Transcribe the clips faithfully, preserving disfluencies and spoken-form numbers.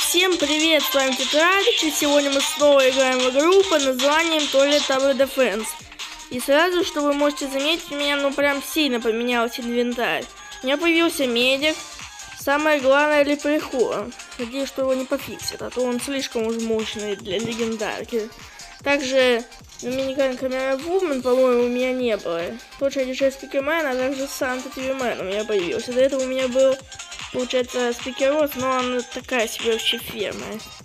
Всем привет, с вами Тетрадич, и сегодня мы снова играем в игру под названием Toilet Tower Defense. И сразу, что вы можете заметить, у меня ну прям сильно поменялся инвентарь. У меня появился медик, самое главное лепрехон. Надеюсь, что его не пофиксит, а то он слишком уж мощный для легендарки. Также Доминикан Камера Вумен, по-моему, у меня не было. Точно диджей Спикермен, а также Санта Тивимен у меня появился. До этого у меня был, получается, Спикерос, но он такая себе вообще ферма.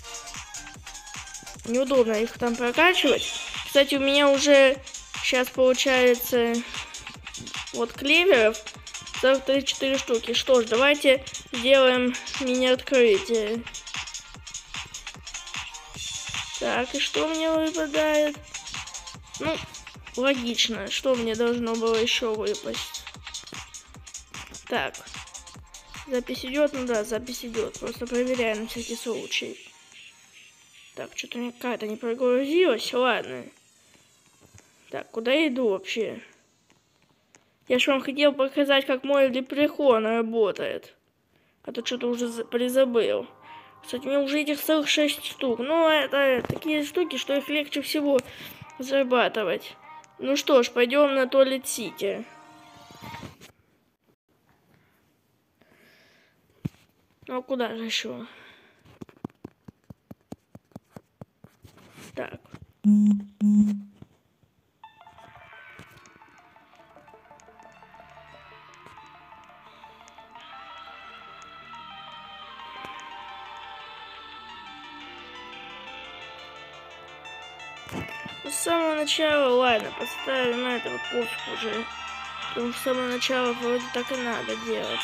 Неудобно их там прокачивать. Кстати, у меня уже сейчас получается вот клеверов сорок три-четыре штуки. Что ж, давайте сделаем мини-открытие. Так, и что мне выпадает? Ну, логично. Что мне должно было еще выпасть? Так. Запись идет? Ну да, запись идет. Просто проверяем на всякий случай. Так, что-то у меня карта не прогрузилась. Ладно. Так, куда я иду вообще? Я же вам хотел показать, как мой лепрехон работает. А то что-то уже призабыл. Кстати, у меня уже этих целых шесть штук. Но это такие штуки, что их легче всего зарабатывать. Ну что ж, пойдем на Туалет Сити. Ну а куда же еще? Так. С самого начала, ладно, поставим на этого, пофиг уже. Потому что с самого начала вроде так и надо делать.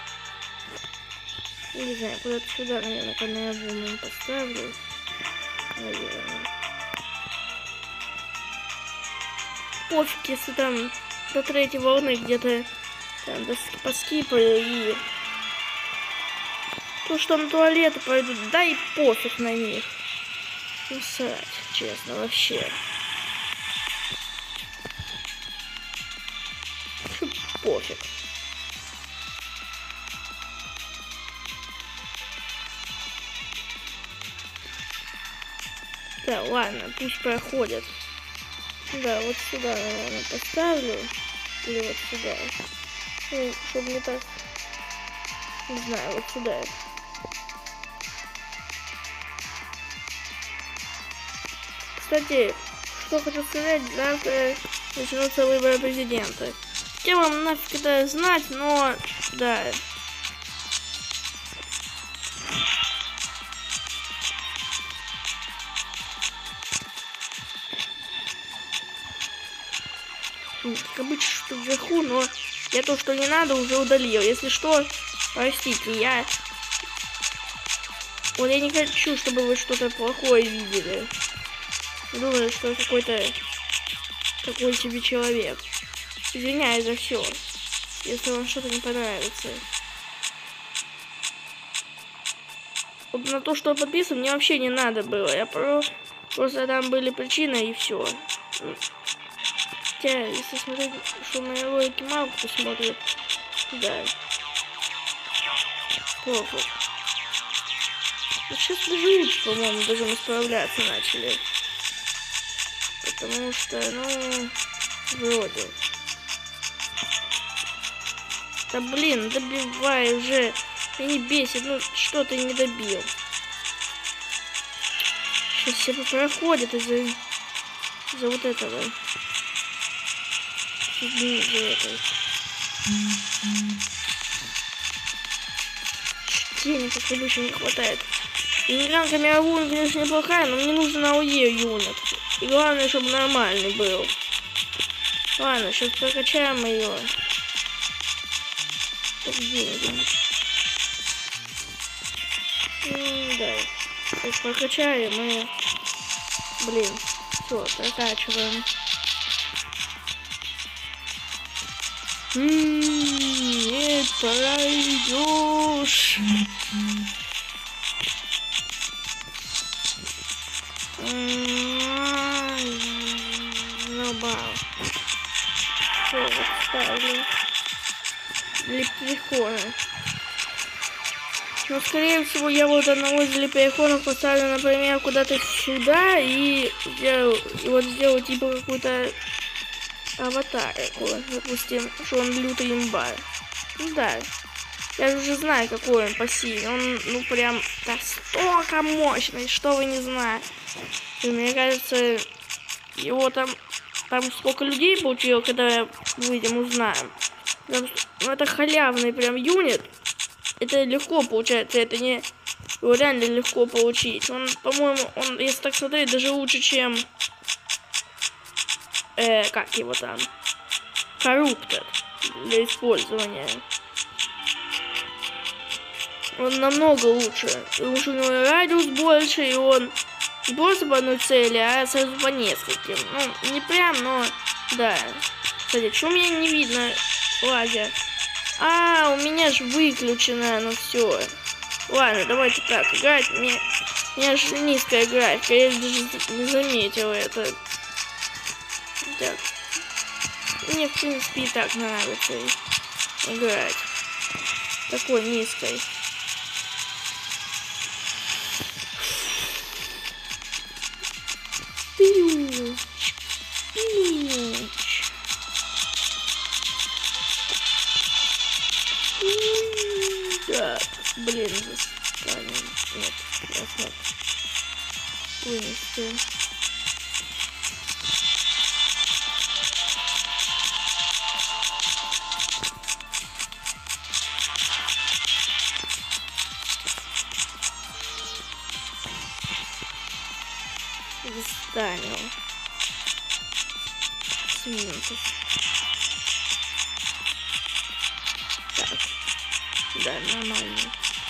Не знаю, куда-то сюда, наверное, камеру поставлю. Наверное. Пофиг, если там до третьей волны где-то там поскипаю и то, что на туалеты пойдут, да и пофиг на них. Ну, срать, честно, вообще. Фу, пофиг. Да, ладно, пусть проходят. Да, вот сюда, наверное, поставлю. Или вот сюда. Ну, чтобы не так... Не знаю, вот сюда. Кстати, что хочу сказать, завтра начнутся выборы президента. Хотя вам нафиг это знать, но да. Как обычно, что вверху, но я то, что не надо, уже удалил. Если что, простите, я... Вот я не хочу, чтобы вы что-то плохое видели. Думаю, что какой-то такой себе человек. Извиняюсь за все, если вам что-то не понравится. Вот на то, что подписан, мне вообще не надо было. Я про... Просто там были причины и все. Хотя, если смотреть, что мои ролики мало кто смотрит, да. Плохо. Вот сейчас даже, по-моему, даже мы справляться начали. Потому что, ну, вроде. Да блин, добивай уже. Меня не бесит, ну что ты не добил. Сейчас все проходят из-за из вот этого. Из-за этого. Денег, как обычно, не хватает. Доминикан Камера Вумен, конечно, неплохая, но мне нужен АОЕ юнит. И главное, чтобы нормальный был. Ладно, сейчас прокачаем ее. Так, деньги. М да. Сейчас прокачаем и... Блин. Все, прокачиваем. М-м-м, не пройдешь. Все, вот ставлю лепрехона. Но, скорее всего, я вот одного из переходов поставлю, например, куда-то сюда и сделаю, и вот сделаю типа какую-то аватарку. Допустим, что он лютый имба. Ну да. Я уже знаю, какой он по силе. Он, ну, прям настолько мощный, что вы не знаете. И мне кажется, его там, там сколько людей получил, когда выйдем, узнаем. Потому что, ну, это халявный прям юнит. Это легко получается, это не... Его реально легко получить. Он, по-моему, он, если так смотреть, даже лучше, чем... Э, как его там? Corrupted для использования. Он намного лучше. Потому что у него радиус больше, и он не просто по одной цели, а сразу по нескольким. Ну, не прям, но да. Кстати, что у меня не видно лазер? А, у меня же выключено, ну все. Ладно, давайте так, играть. Мне, у меня же низкая графика, я даже не заметила это. Так. Мне, в принципе, и так нравится играть. Такой низкой. Пиуч. Пиуч. Так, блин, застанем. Нет, раз нет. Вынести. Застанем. Свинтус. Так. Да, нормально.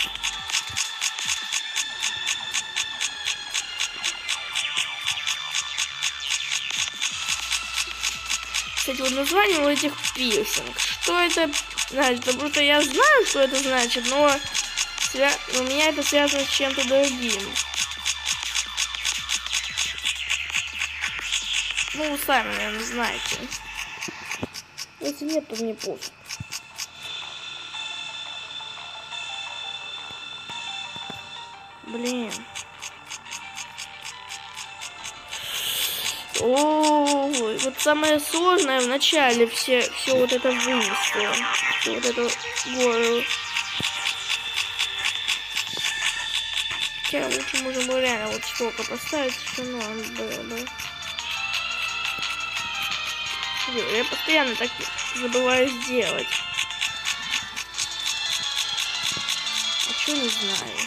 Кстати, вот название у этих пирсинг. Что это значит? Потому что я знаю, что это значит, но свя... у меня это связано с чем-то другим. Ну, вы сами, наверное, знаете. Если нет, то мне пофиг. Блин. О, вот самое сложное в начале все, все вот это вынести. Всю вот эту гору. Хотя лучше можно было реально вот столько поставить, что норм было бы. Я постоянно так забываю сделать. А что не знаю.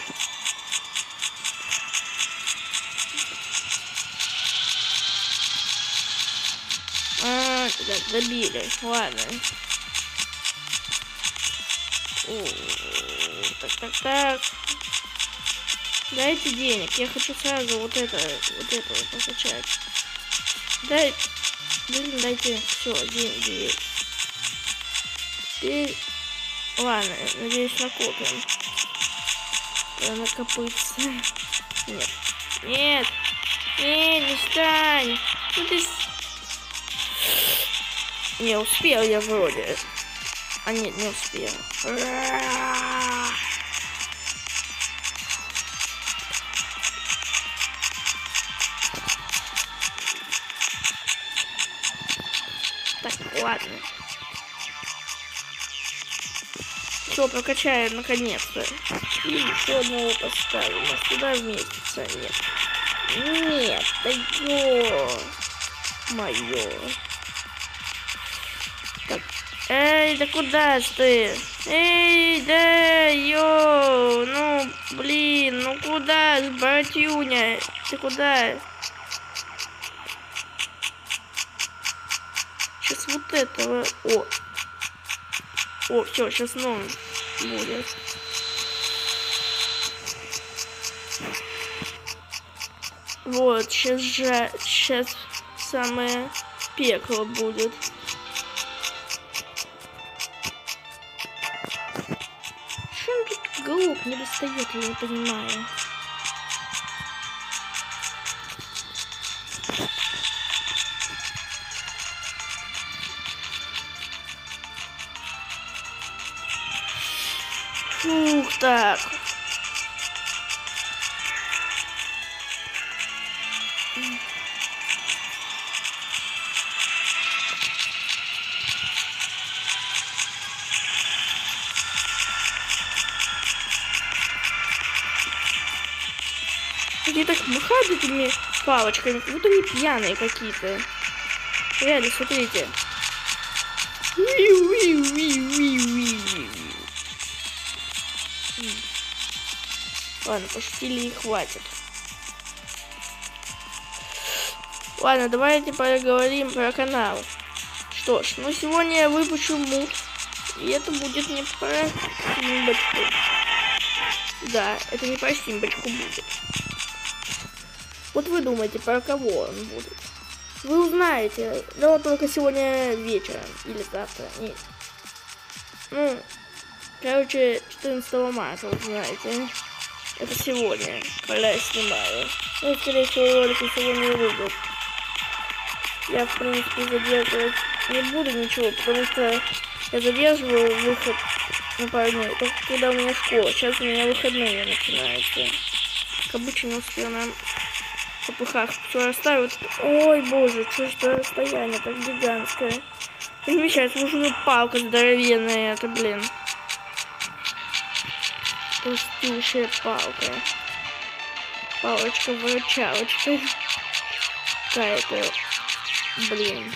А, да, забили. Ладно. О, так, так, так. Дайте денег. Я хочу сразу вот это, вот это вот покачать. Дай. Блин, дайте. Все, деньги есть. Теперь. Ладно, надеюсь, накопим. Накопыться. Нет. Нет. Нет, не стань. Ну ты... Не успел я вроде. А нет, не успел. Так, ладно. Все, прокачаем наконец-то. И еще одного поставим. А сюда вместится. Нет. Нет, да ё. Моё. Так. Эй, да куда ж ты? Эй, да ё. Ну, блин, ну куда ж, братюня? Ты куда? Сейчас вот этого. О. О, все, сейчас новый будет. Вот, сейчас же, сейчас самое пекло будет. Что он тут голубь не достает, я не понимаю. Фух, так. Они так махают этими палочками, как будто они пьяные какие-то. Реально, смотрите. Ладно, пошутили и хватит. Ладно, давайте поговорим про канал. Что ж, ну сегодня я выпущу мут. И это будет не про Симбочку. Да, это не про Симбочку будет. Вот вы думаете, про кого он будет? Вы узнаете, но только сегодня вечером или завтра. Нет. Ну, короче, четырнадцатого марта, вы знаете. Это сегодня, когда я снимаю. Ну, скорее всего, ролик я сегодня не выйдет. Я, в принципе, задерживать не буду ничего, потому что я задерживаю выход на пару дней. Только когда у меня школа. Сейчас у меня выходные начинаются. Как обычно, не успел нам в попыхах все расставить. Ой, боже, что ж за расстояние так гигантское. Не замечается, нужна палка здоровенная, это, блин. Толстющая палка. Палочка-выручалочка. Какая-то, блин.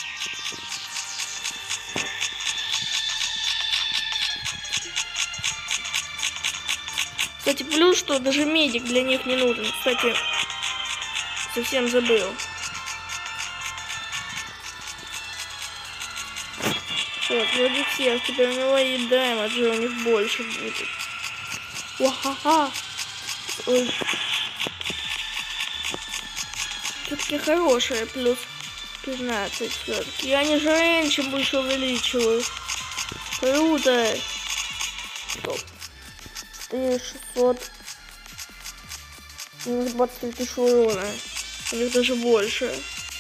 Кстати, плюс, что даже медик для них не нужен. Кстати, совсем забыл. Вот, вроде всех. Теперь у него и дэмэджа у них больше будет. Ва-ха-ха. Ой. Все-таки хорошая, плюс пятнадцать все-таки. Я не жалею, чем больше увеличиваю. Круто. Стоп. четыре шестьсот. У них двадцать три тысячи урона. У них даже больше.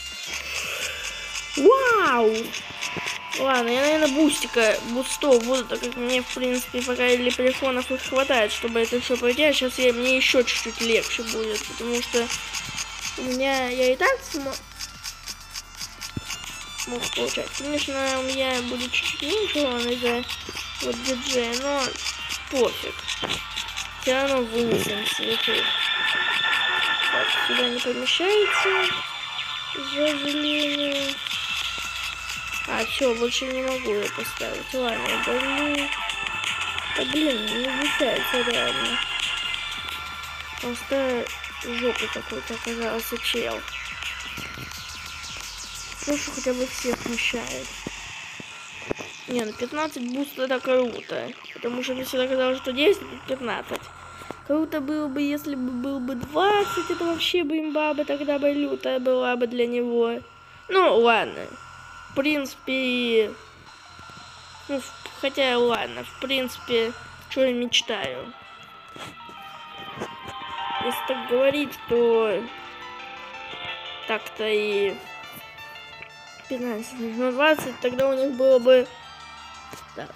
Вау! Ладно, я, наверное, бустика, бустов буду, так как мне, в принципе, пока для телефонов их хватает, чтобы это все пройти. Сейчас я, мне еще чуть-чуть легче будет, потому что у меня, я и так смог, смог получать. Конечно, у меня будет чуть-чуть меньше урона из-за вот диджея, но пофиг. Все равно вынесем сверху. Так, сюда не помещается, к сожалению. А, все, больше не могу я поставить. Ладно, я блин. Да блин, не вмещается реально. Просто жопа какой-то оказался чел. Слушай, хотя бы всех вмещает. Не, ну пятнадцать буст это круто. Потому что мне всегда казалось, что десять и пятнадцать. Круто было бы, если бы был бы двадцать. Это вообще бы имба бы тогда бы лютая была бы для него. Ну, ладно. В принципе, ну, хотя, ладно, в принципе, что я мечтаю. Если так говорить, то так-то и пятнадцать на двадцать, тогда у них было бы так.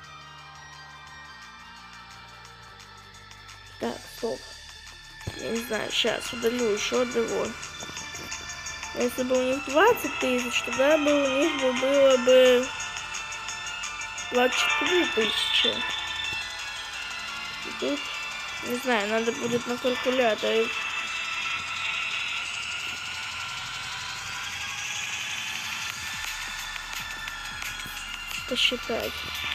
Так, стоп. Я не знаю, сейчас удалю еще одного. Если бы у них двадцать тысяч, тогда бы у них бы было бы двадцать четыре тысячи. И тут, не знаю, надо будет на калькуляторе посчитать.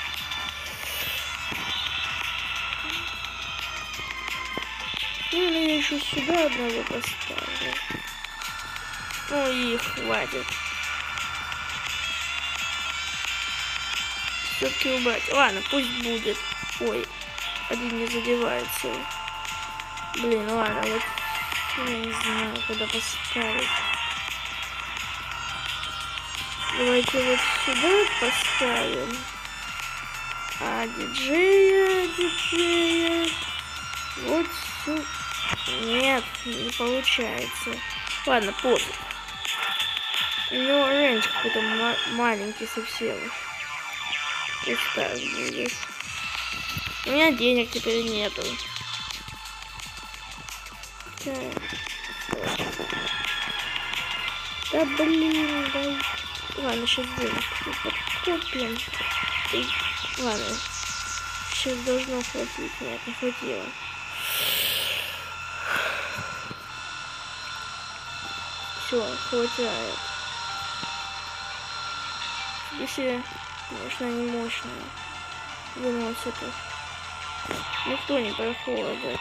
Или я еще сюда одного поставлю. Ну и хватит. Все-таки убрать. Ладно, пусть будет. Ой, один не задевается. Блин, ладно, вот я не знаю, куда поставить. Давайте вот сюда поставим. А диджея, диджея. Вот сюда. Нет, не получается. Ладно, пофиг. У него рейндж какой-то ма маленький совсем. Пусть так будет. У меня денег теперь нету. Так. Да блин, да. Ладно, сейчас денег подкопим. И... Ладно. Сейчас должно хватить. Нет, не хватило. Все, хватает. Если, конечно, они мощные. Выносят их. Никто не проходит.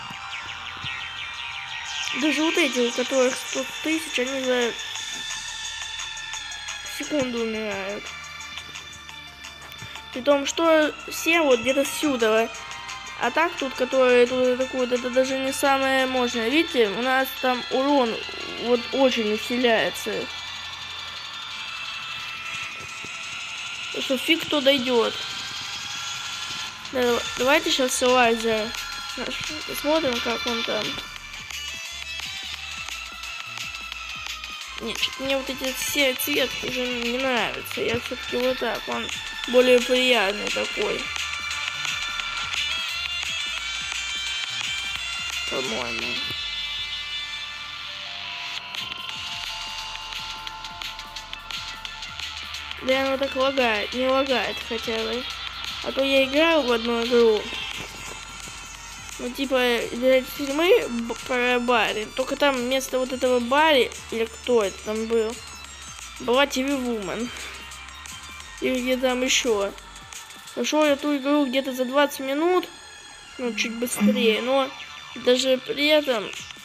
Даже вот эти, у которых сто тысяч, они за секунду умирают. При том, что все вот где-то сюда. А так тут, которые тут атакуют, это даже не самое мощное. Видите, у нас там урон вот очень усиляется. Что фиг кто дойдет. Да, давайте сейчас лазер. Посмотрим, как он там. Нет, что-то мне вот эти все цветки уже не нравятся. Я все-таки вот так, он более приятный такой. По-моему. Да, оно так лагает, не лагает хотя бы. А то я играл в одну игру. Ну, типа, фильмы про Барри. Только там вместо вот этого Барри, или кто это там был, была ти ви Woman. Или где там еще. Прошел я ту игру где-то за двадцать минут. Ну, чуть быстрее. Но даже при этом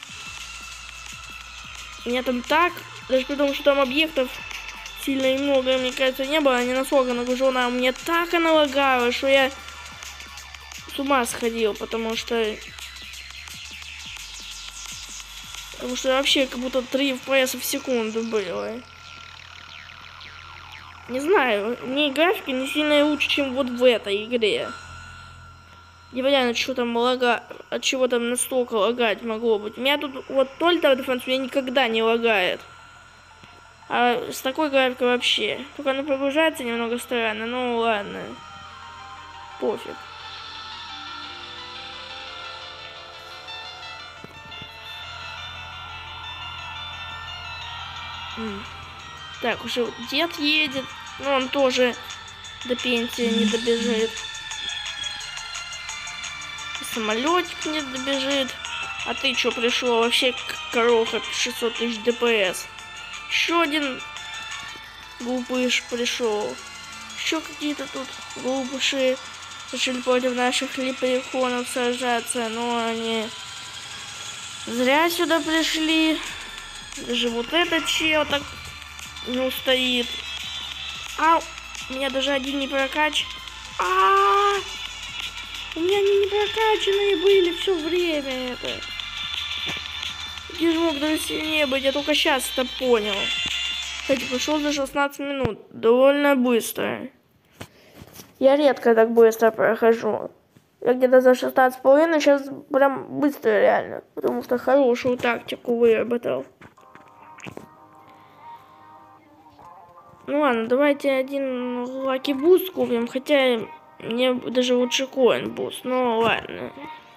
меня там так, даже при том, что там объектов сильно и много, мне кажется, не было, не настолько нагружена. Мне так она лагала, что я с ума сходил, потому что потому что вообще как будто три эф пи эс в секунду было. Не знаю, мне графика не сильно лучше, чем вот в этой игре. Непонятно, что там лага, от чего там настолько лагать могло быть. У меня тут вот Total Tower Defense у меня никогда не лагает. А с такой графикой вообще. Только она прогружается немного странно, ну ладно. Пофиг. Так, уже дед едет, но он тоже до пенсии не добежит. Самолетик не добежит. А ты что пришел? Вообще короха шестьсот тысяч ДПС. Еще один глупыш пришел. Еще какие-то тут глупыши решили против наших лепреконов сражаться, но они зря сюда пришли. Даже вот этот чел так не устоит. А, у меня даже один не прокач. А, -а, -а! У меня они не прокачанные были все время это. Я же мог даже сильнее быть, я только сейчас это понял. Кстати, пошел за шестнадцать минут. Довольно быстро. Я редко так быстро прохожу. Я где-то за шестнадцать с половиной, сейчас прям быстро реально. Потому что хорошую тактику выработал. Ну ладно, давайте один лаки буст купим, хотя мне даже лучше коин буст, но ладно.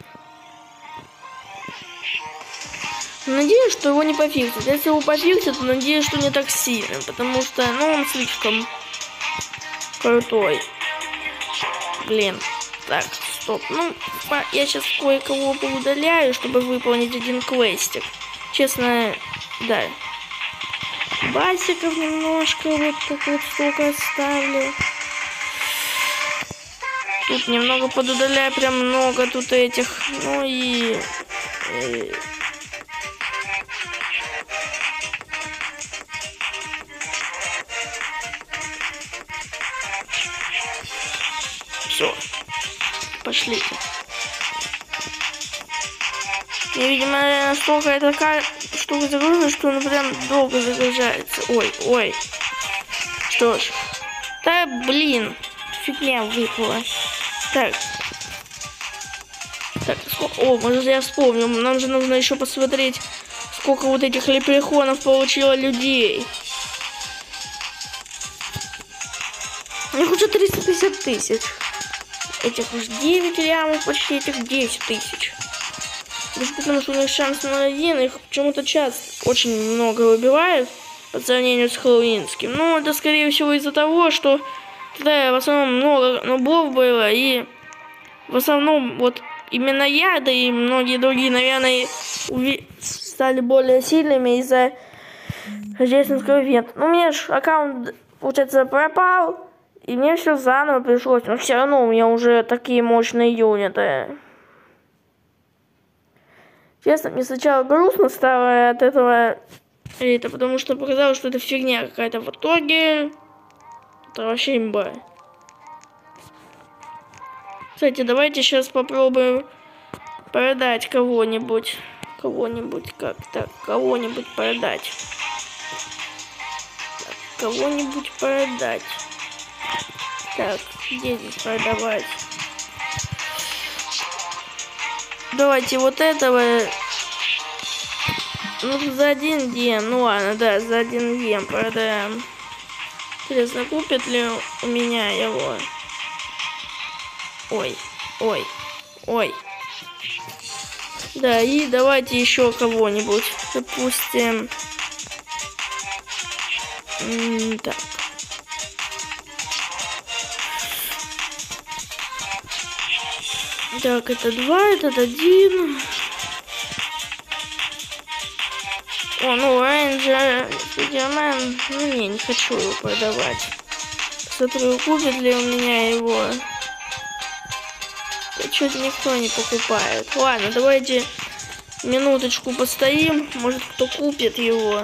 Надеюсь, что его не пофиксят. Если его пофиксят, то надеюсь, что не так сильно, потому что, ну, он слишком крутой. Блин. Так, стоп. Ну, я сейчас кое-кого поудаляю, чтобы выполнить один квестик. Честно, да. Басиков немножко вот так вот столько оставлю. Тут немного подудаляю, прям много тут этих. Ну и... и... Все. Пошлите. И, видимо, настолько эта штука загружена, что она прям долго загружается. Ой, ой. Что ж. Да, блин. Фигня выпала. Так. Так, сколько... О, может, я вспомнил. Нам же нужно еще посмотреть, сколько вот этих лепреконов получило людей. У них уже триста пятьдесят тысяч. Этих уж девять лямов, почти этих десять тысяч. Потому что у них шанс на один, их почему-то час очень много выбивают. по сравнению с хэллоуинским. Ну, это, скорее всего, из-за того, что тогда в основном много нубов было, и в основном вот именно я, да и многие другие, наверное, стали более сильными из-за рождественского ивента. Ну, у меня же аккаунт, получается, пропал, и мне все заново пришлось, но все равно у меня уже такие мощные юниты. Честно, мне сначала грустно стало от этого, это потому что показалось, что это фигня какая-то. В итоге это вообще имба. Кстати, давайте сейчас попробуем продать кого-нибудь. Кого-нибудь как-то, кого-нибудь продать. Кого-нибудь продать. Так, где здесь продавать? Давайте вот этого. Ну, за один гем. Ну ладно, да, за один гем продаем. Интересно, купит ли у меня его? Ой, ой, ой. Да, и давайте еще кого-нибудь. Допустим. М-м, так. Так, это два, этот один. О, ну, Рейнджер, Спидермен. Ну, не, не хочу его продавать. Смотрю, купит ли у меня его. Что-то никто не покупает. Ладно, давайте минуточку постоим. Может, кто купит его.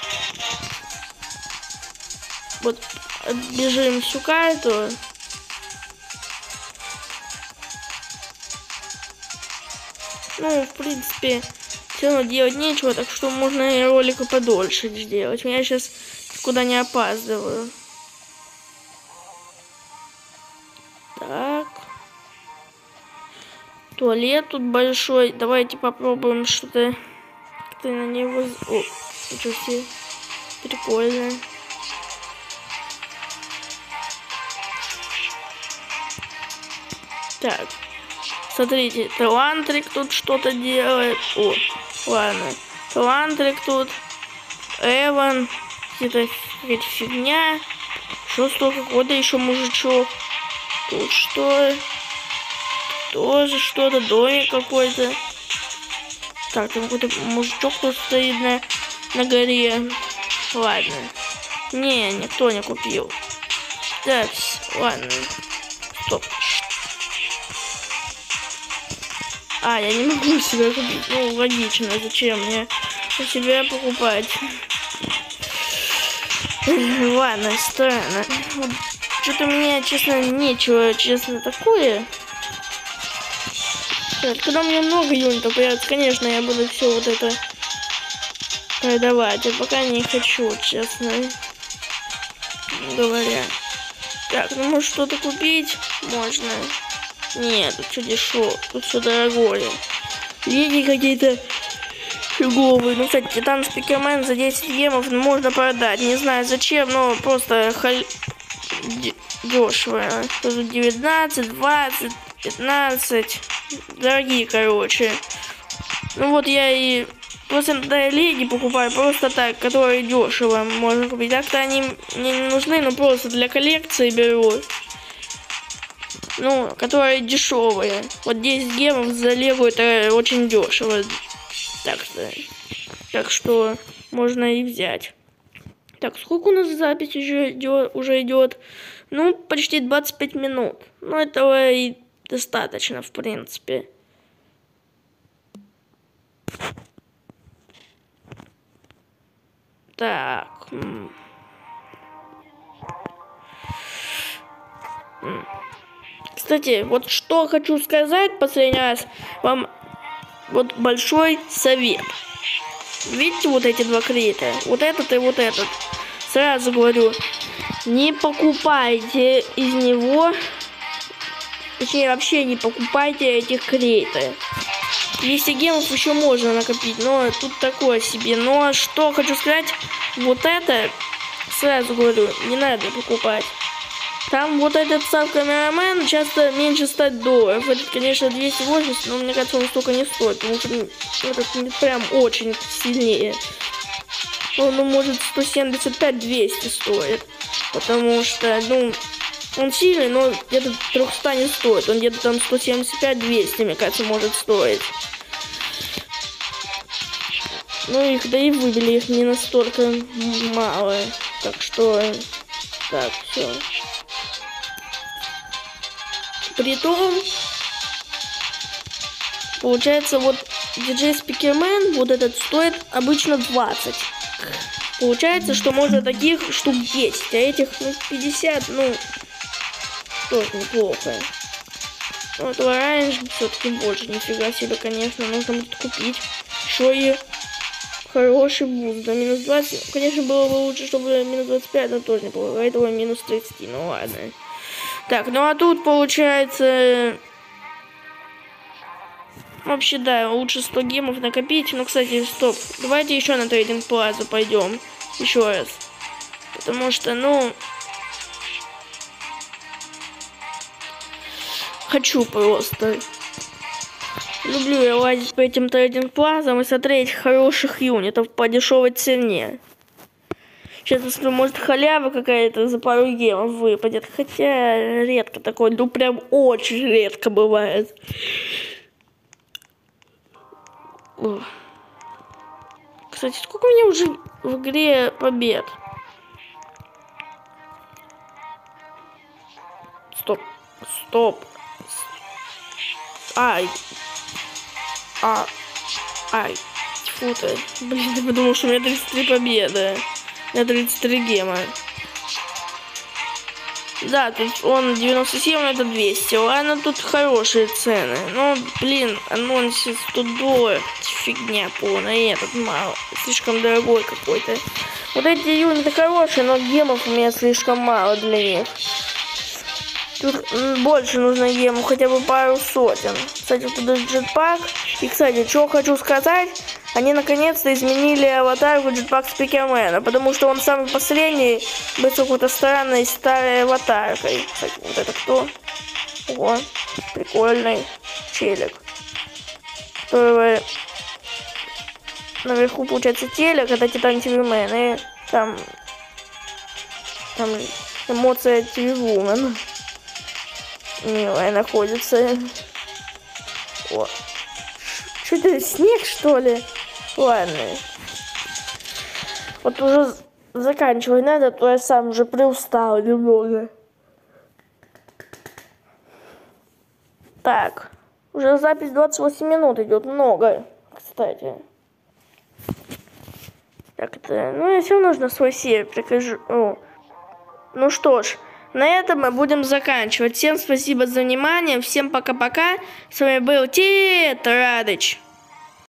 Вот, отбежим всю карту. Ну, в принципе, все равно делать нечего, так что можно и ролика подольше сделать. Я сейчас куда не опаздываю. Так. Туалет тут большой. Давайте попробуем что-то как-то на него... О, ничего себе. Прикольно. Так. Смотрите, Талантрик тут что-то делает. О, ладно. Талантрик тут. Эван. Это какая-то фигня. Что столько? Какой-то еще мужичок. Тут что? Тоже что-то. Домик какой-то. Так, там какой-то мужичок тут стоит на, на горе. Ладно. Не, никто не купил. Так, ладно. Стоп. А, я не могу себя купить. Ну, логично. Зачем мне себя покупать? Ладно, странно. Что-то у меня, честно, нечего, честно, такое. Так, когда у меня много юнитов появится, конечно, я буду все вот это продавать. А пока не хочу, честно говоря. Так, ну, может, что-то купить можно. Нет, тут все дешево, тут все дорогое. Лиги какие-то фиговые. Ну, кстати, Титан Спикермен за десять гемов можно продать. Не знаю зачем, но просто халь... дешево. Тут девятнадцать, двадцать, пятнадцать. Дорогие, короче. Ну вот я и просто да, лиги покупаю просто так, которые дешево можно купить. Так-то они мне не нужны, но просто для коллекции беру. Ну, которые дешевые. Вот десять гемов за лего это очень дешево. Так что, так что можно и взять. Так, сколько у нас запись уже идет? Уже идет? Ну, почти двадцать пять минут. Ну, этого и достаточно, в принципе. Так. Кстати, вот что хочу сказать последний раз вам, вот большой совет. Видите вот эти два крита? Вот этот и вот этот. Сразу говорю, не покупайте из него, точнее вообще не покупайте этих критов. двести гемов еще можно накопить, но тут такое себе. Но что хочу сказать, вот это, сразу говорю, не надо покупать. Там вот этот сам камерамен часто меньше ста долларов. Этот, конечно, двести восемьдесят, но мне кажется, он столько не стоит. Потому что этот прям очень сильнее. он, ну, может, сто семьдесят пять — двести стоит. Потому что, ну, он сильный, но где-то триста не стоит. Он где-то там сто семьдесят пять — двести, мне кажется, может стоить. Ну, их, да и выбили их не настолько мало. Так что, так, все. Притом, получается, вот ди джей Speakerman, вот этот стоит обычно двадцать. Получается, что можно таких штук десять, а этих, ну, пятьдесят, ну, тоже неплохо. Вот оранж все-таки больше, нифига себе, конечно, нужно будет купить. Еще и хороший буст, да, минус двадцать, конечно, было бы лучше, чтобы минус двадцать пять, но тоже неплохо, а этого минус тридцать, ну ладно. Так, ну а тут получается... Вообще, да, лучше сто гемов накопить. Ну, кстати, стоп. Давайте еще на трейдинг плазу пойдем. Еще раз. Потому что, ну... Хочу просто. Люблю я лазить по этим трейдинг плазам и смотреть хороших юнитов по дешевой цене. Сейчас, посмотрю, может, халява какая-то за пару гемов выпадет. Хотя редко такое, ну прям очень редко бывает. Ох. Кстати, сколько у меня уже в игре побед? Стоп. Стоп. Ай. А. Ай. Тьфу ты. Блин, я подумал, что у меня тридцать три победы. У меня тридцать три гема. Да, тут он девяносто семь, это двести. Ладно, тут хорошие цены. Но, блин, анонсис сто долларов. Фигня полная. Этот мало. Слишком дорогой какой-то. Вот эти юниты хорошие, но гемов у меня слишком мало для них. Тут больше нужно гемов, хотя бы пару сотен. Кстати, тут даже джетпак. И, кстати, что хочу сказать, они наконец-то изменили аватарку джетпак Speakerman, потому что он самый последний был с какой-то странной старой аватаркой. Кстати, вот это кто? Ого, прикольный челик. Который наверху, получается, телек, это Титан ти ви Мэн, и там, там эмоция ти ви Woman. Милая находится. О. Что это, снег, что ли? Ладно. Вот уже заканчивать надо, а то я сам уже приустал немного. Так. Уже запись двадцать восемь минут идет. Много, кстати. Так, это... Ну, если нужно свой сервер прикажу. О. Ну что ж. На этом мы будем заканчивать. Всем спасибо за внимание. Всем пока-пока. С вами был Тетрадыч.